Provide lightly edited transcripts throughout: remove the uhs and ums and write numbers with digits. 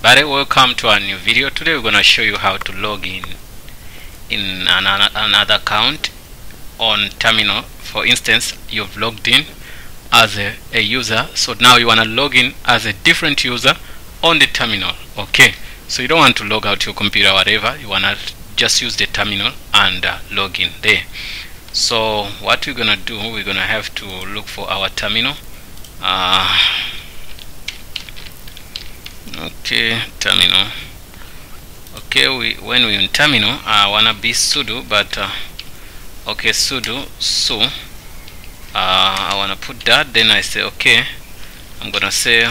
everybody, welcome to our new video. Today we're going to show you how to log in another account on terminal. For instance, you've logged in as a user, so now you want to log in as a different user on the terminal. Okay, so you don't want to log out your computer or whatever, you want to just use the terminal and log in there. So what we're going to do, we're going to have to look for our terminal. Okay, terminal. Okay, when we're in terminal, I wanna be sudo, but okay, sudo so I wanna put that. Then I say okay, I'm gonna say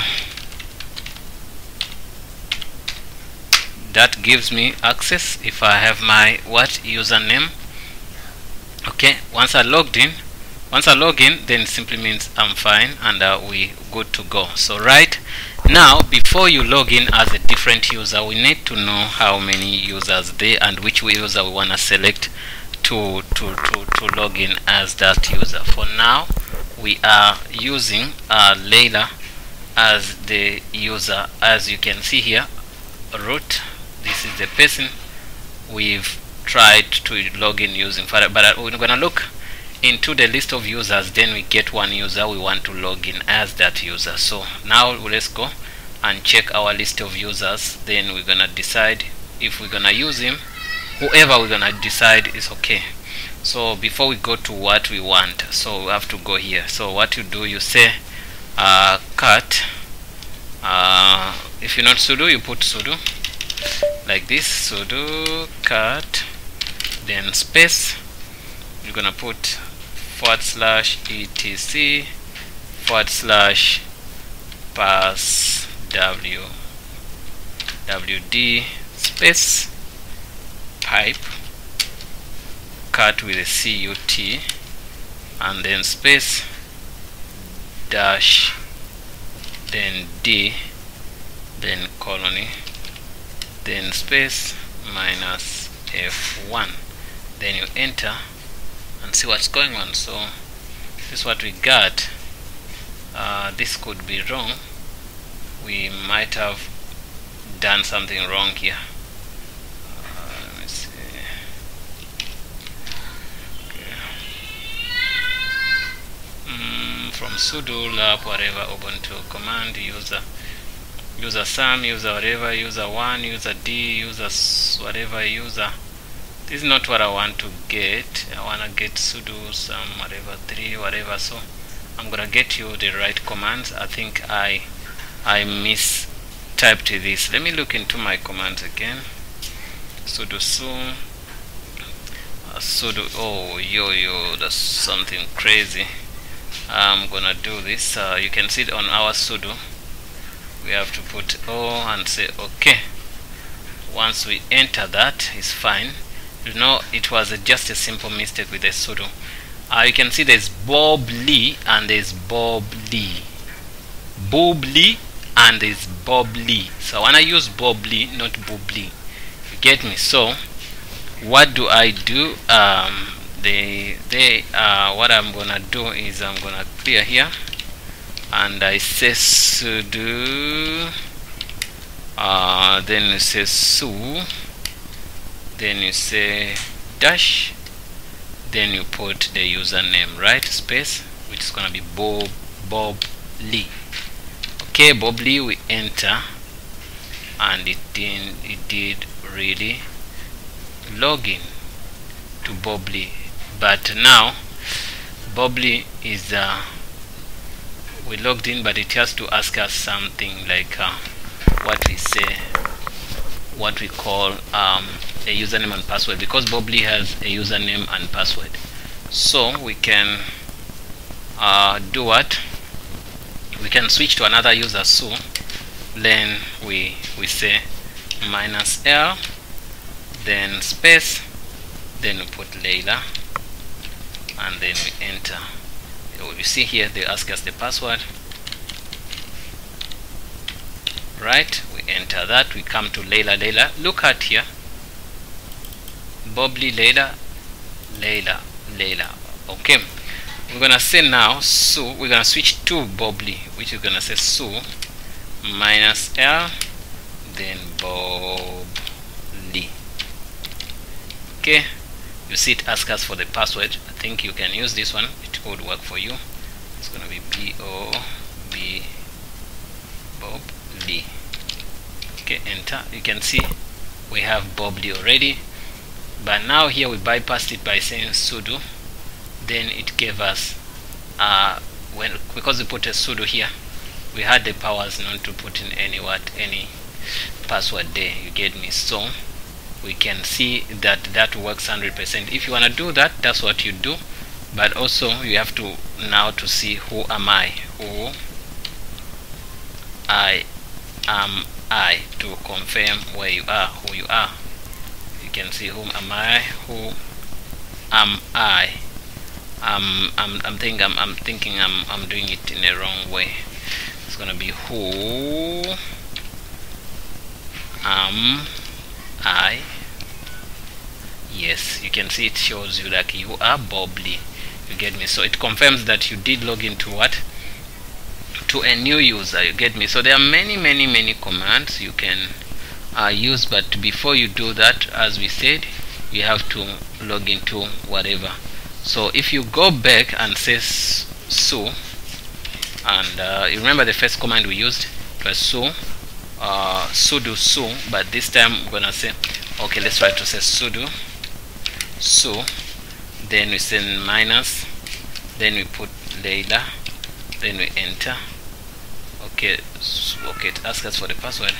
that gives me access if I have my username. Okay, once I log in, then it simply means I'm fine and we good to go. So right now, before you log in as a different user, we need to know how many users there and which user we want to select to log in as that user. For now, we are using Leila as the user. As you can see here, root, this is the person we've tried to log in using. But we're going to look into the list of users, then we get one user we want to log in as that user. So now let's go and check our list of users, then we're gonna decide if we're gonna use him. Whoever we're gonna decide is okay. So before we go to what we want, so we have to go here. So what you do, you say cut, if you're not sudo, you put sudo like this, sudo cut, then space, you're gonna put /etc /pass wd space pipe cut with a cut and then space dash then d then colony then space minus f1, then you enter and see what's going on. So this is what we got. This could be wrong. We might have done something wrong here. Let me see. Okay. From sudo lab whatever ubuntu command user sum user whatever user 1 user d user whatever user. This is not what I want to get. I want to get sudo sum whatever 3 whatever. So I'm gonna get you the right commands. I think I mistyped this. Let me look into my commands again. Sudo sum sudo, oh yo, that's something crazy. I'm gonna do this. You can see it on our sudo. We have to put O and say okay. Once we enter that, is fine. You know, it was just a simple mistake with the sudo. You can see there's Bob Lee and there's Bob Lee. Bob Lee and there's Bob Lee. So I want to use Bob Lee, not Bob Lee. You get me? So what do I do? What I'm gonna do is I'm gonna clear here and I say sudo, then you say su, then you say dash, then you put the username, right, space, which is gonna be Bob Lee. Okay, Bob Lee, we enter and it did really log in to Bob Lee. But now Bob Lee is we logged in, but it has to ask us something like what we call a username and password, because Bob Lee has a username and password. So we can do what? We can switch to another user. So then we say -l, then space, then we put Leila and then we enter. You see here they ask us the password, right? We enter that, we come to Leila. Look at here, Bob Lee, Leila. Okay, we're gonna say now we're gonna switch to Bob Lee, which is gonna say -l, then Bob Lee. Okay, you see it asks us for the password. I think you can use this one, it would work for you. It's gonna be B-O-B Bob Lee. Okay, enter. You can see we have Bob Lee already, but now here we bypassed it by saying sudo. Then it gave us because we put a sudo here, we had the powers not to put in any password there, you get me? So we can see that that works 100%. If you want to do that, that's what you do, but also you have to now to see who am I to confirm where you are, who you are. You can see whom am I, who am I. I'm thinking I'm doing it in a wrong way. It's gonna be who am I. Yes, you can see it shows you like you are Bob Lee. You get me? So it confirms that you did log into what? To a new user. You get me? So there are many commands you can use, but before you do that, as we said, you have to log into whatever. So if you go back and say su, and you remember the first command we used, it was sudo su, but this time we're gonna say, okay, let's try to say sudo su, then we send minus, then we put Layla, then we enter. Okay, okay, it asks us for the password.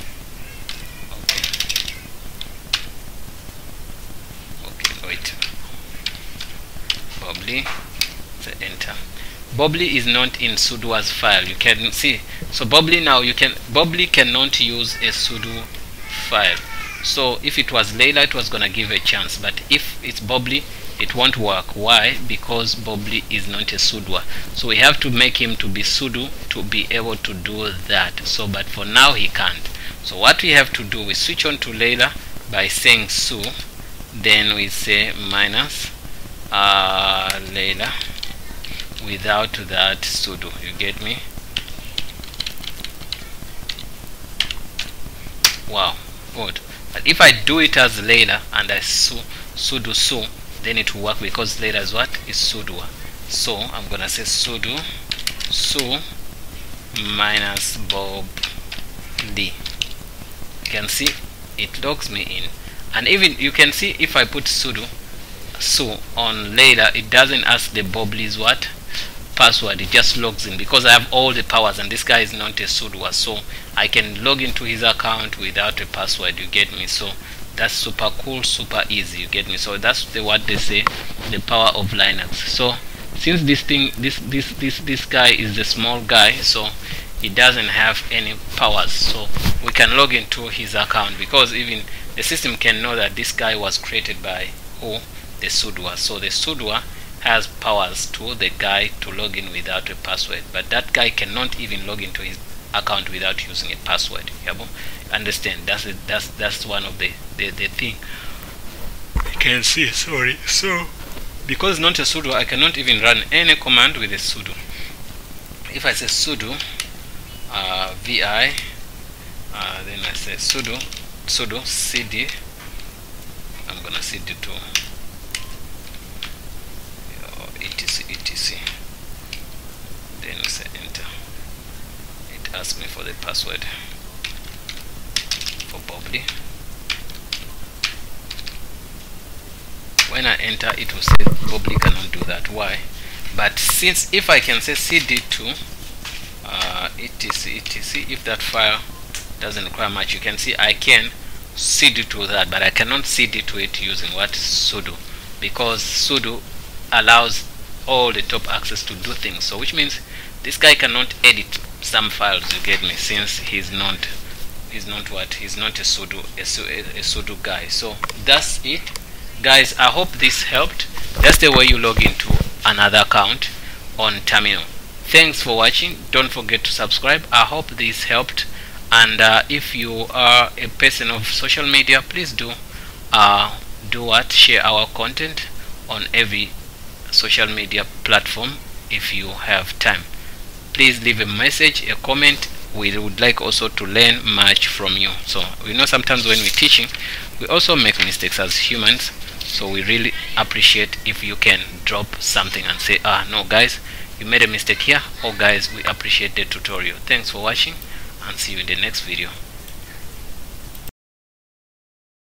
Okay, wait. Bob Lee, enter. Bob Lee is not in sudo as file. You can see. So Bob Lee now Bob Lee cannot use a sudo file. So if it was Layla, it was gonna give a chance, but if it's Bob Lee, it won't work. Why? Because Bob Lee is not a sudoer. So we have to make him to be sudo to be able to do that. So but for now he can't. So what we have to do, we switch on to Layla by saying su, then we say minus Layla without that sudo. You get me? Wow, good. But if I do it as Layla and I sudo su, then it will work because Layla is what? Is sudo. So I'm gonna say sudo su minus Bob Lee. You can see it logs me in, and even you can see if I put sudo su on Layla, it doesn't ask the Bob Lee's what? Password. It just logs in because I have all the powers, and this guy is not a sudoer, so I can log into his account without a password. You get me? So that's super cool, super easy. You get me? So that's what they say, the power of Linux. So since this guy is the small guy, so he doesn't have any powers, so we can log into his account because even the system can know that this guy was created by who? The sudoer. So the sudoer has powers to the guy to log in without a password, but that guy cannot even log into his account without using a password. Yabo? Understand? That's one of the thing you can see. Sorry. So because not a sudo, I cannot even run any command with a sudo. If I say sudo vi, then I say sudo cd, I'm gonna cd to etc, then we say enter. It asks me for the password for Bob Lee. When I enter, it will say Bob Lee cannot do that. Why? But since if I can say cd to etc, if that file doesn't require much, you can see I can cd to that, but I cannot cd to it using what? Sudo, because sudo allows all the top access to do things. So which means this guy cannot edit some files. You get me? Since he's not what? He's not a sudo guy. So that's it, guys. I hope this helped. That's the way you log into another account on Terminal. Thanks for watching. Don't forget to subscribe. I hope this helped, and if you are a person of social media, please do what? Share our content on every social media platform if you have time. Please leave a message, a comment, we would like also to learn much from you. So we know sometimes when we're teaching, we also make mistakes as humans, so we really appreciate if you can drop something and say, no guys, you made a mistake here, or guys, we appreciate the tutorial. Thanks for watching, and see you in the next video.